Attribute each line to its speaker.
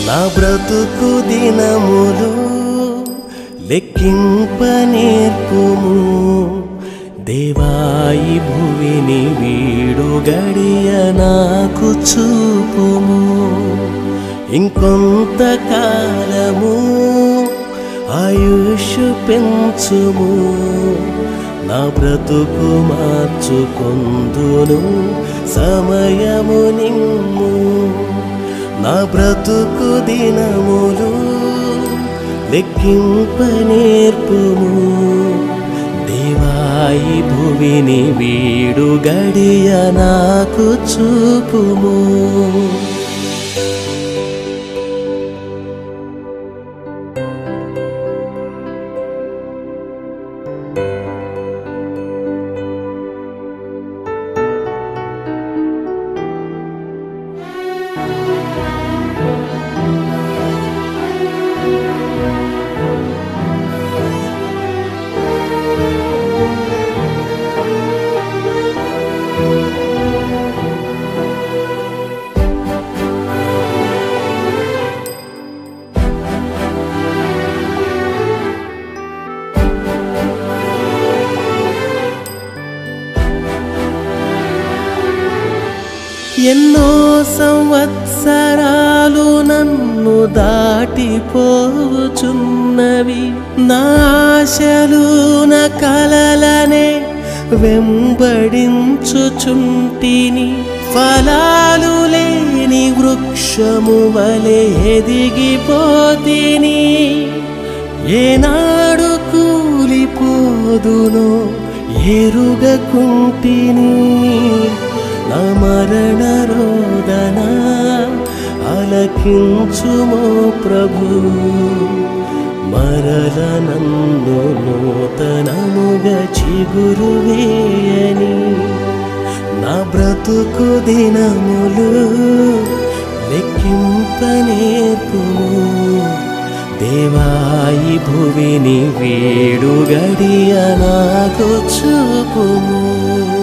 Speaker 1: నా బ్రతుకు దినములు లెక్కింప నేర్పుము దేవాయి భువిని వీడు గడియ నాకు చూపుము ఇంకొంత కాలము ఆయుష్ పెంచుము నా బ్రతుకు మార్చుకొందును సమయము నిమ్ము నా బ్రతుకు దినములు లెక్కింప నేర్పుము దేవాయి భువిని వీడు గడియ నాకు చూపుము ఎన్నో సంవత్సరాలు నన్ను దాటిపోచున్నవి నా ఆశలు నా కలలనే వెంబడించుచుంటిని ఫలాలు లేని వృక్షము వలె ఎదిగిపోతిని ఏనాడు కూలిపోదునో ఎరుగకుంటిని నా మరణ రోదన ఆలకించుమో ప్రభు మరల నన్ను నూతనముగా చిగురు వేయని నా బ్రతుకు దినములు లెక్కింప నేర్పుము దేవాయి భువిని వీడు గడియ నాకు చూపుము